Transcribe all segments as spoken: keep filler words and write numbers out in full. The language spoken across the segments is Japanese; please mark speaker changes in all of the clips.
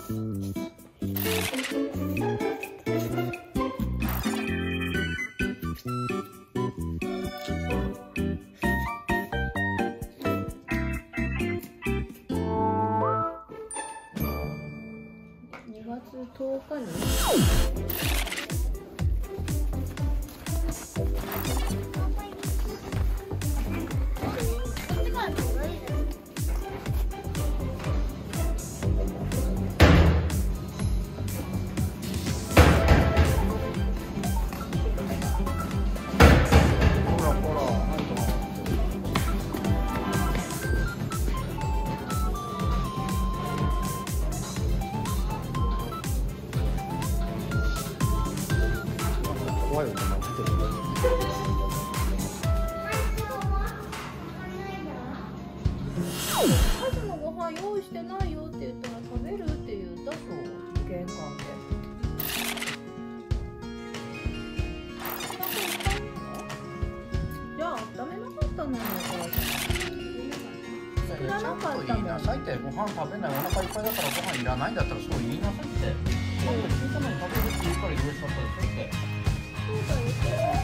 Speaker 1: にがつとおかに
Speaker 2: 怖いよね、待ってる。
Speaker 1: カズのご飯用意してないよって言ったら食べるって言ったそう玄関で。じゃあ温めなかったのよ。作らなかったもん。
Speaker 2: 言いなさいって、ご飯食べない、お腹いっぱいだからご飯いらないんだったらそう言いなさいって。今度小さなの食べるって言うから用意しちゃったでしょって。そうだよ。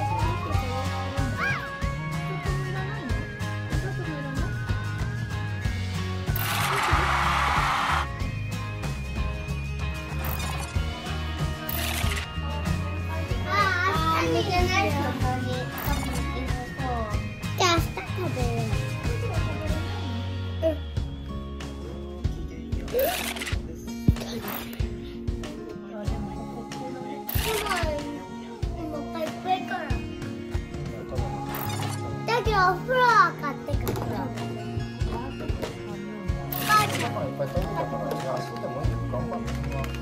Speaker 3: お風呂は買ってくる。お母さん。
Speaker 2: いっぱい食べたから、じゃあ明日でもいいよ。頑張って。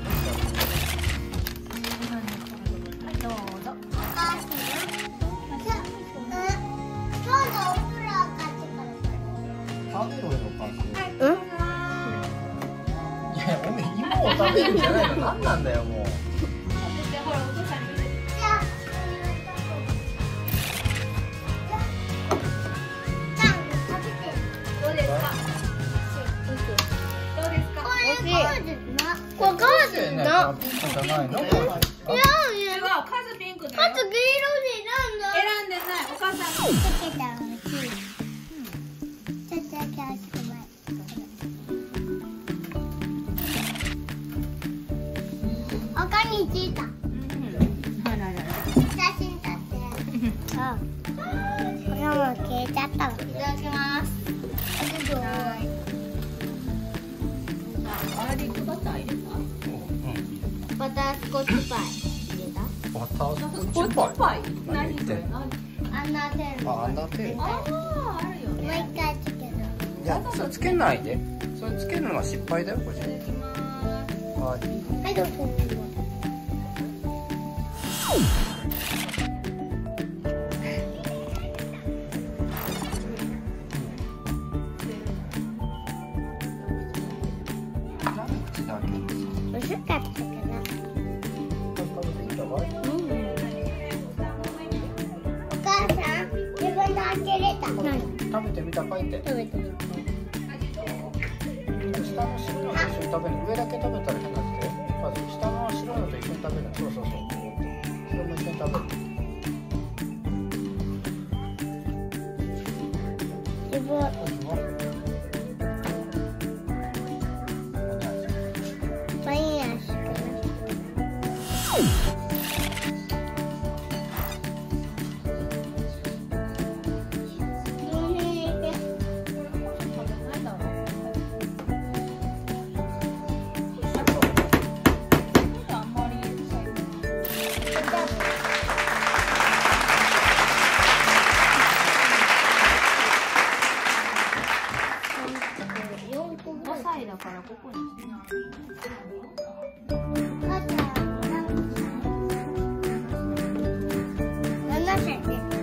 Speaker 1: どうぞ。
Speaker 3: お母さん。今日のお風呂は買ってくる。
Speaker 2: 食べろよ、お母さん。
Speaker 3: うん？
Speaker 2: いや、おめえ芋を食べるんじゃないの。何なんだよ、もう。
Speaker 3: これカーズの。
Speaker 2: ピンクじゃないの？
Speaker 3: いやいや。
Speaker 1: 違う、カズピンクだよ。
Speaker 3: カズ黄色で
Speaker 1: 選んでない。お母さんが
Speaker 3: つけたのちょっとだけ熱くない。おかについた。
Speaker 1: あららら。
Speaker 3: 写真撮って。あ。これも消えちゃったの。いただきます。
Speaker 1: はい。ガーリックバター入れた？
Speaker 3: バタースコッチパイ入れた？
Speaker 2: バタース
Speaker 1: ス
Speaker 2: コッチパイ。
Speaker 1: 何それ？何？
Speaker 3: アンダーテール。
Speaker 2: あ、アンダーテール。
Speaker 1: ああ、あるよ
Speaker 3: もう
Speaker 1: ね。
Speaker 3: 一回つける。
Speaker 2: いや、それつけないで。それつけるのは失敗だよ、これ。
Speaker 1: いただきます。
Speaker 2: はい。
Speaker 3: はい、どうぞ。美味しかったかな。お母さん、自分の開けれた。
Speaker 2: 食べてみたかいって。
Speaker 3: 食べてみた。
Speaker 2: 下の白いのと一緒に食べる。上だけ食べたら変なって。まず下の白いのと一緒に食べる。そうそうそう。それも一緒に食べる。
Speaker 3: 自分。パイン味かな。
Speaker 1: ごさいだからここに。
Speaker 3: ななさいです。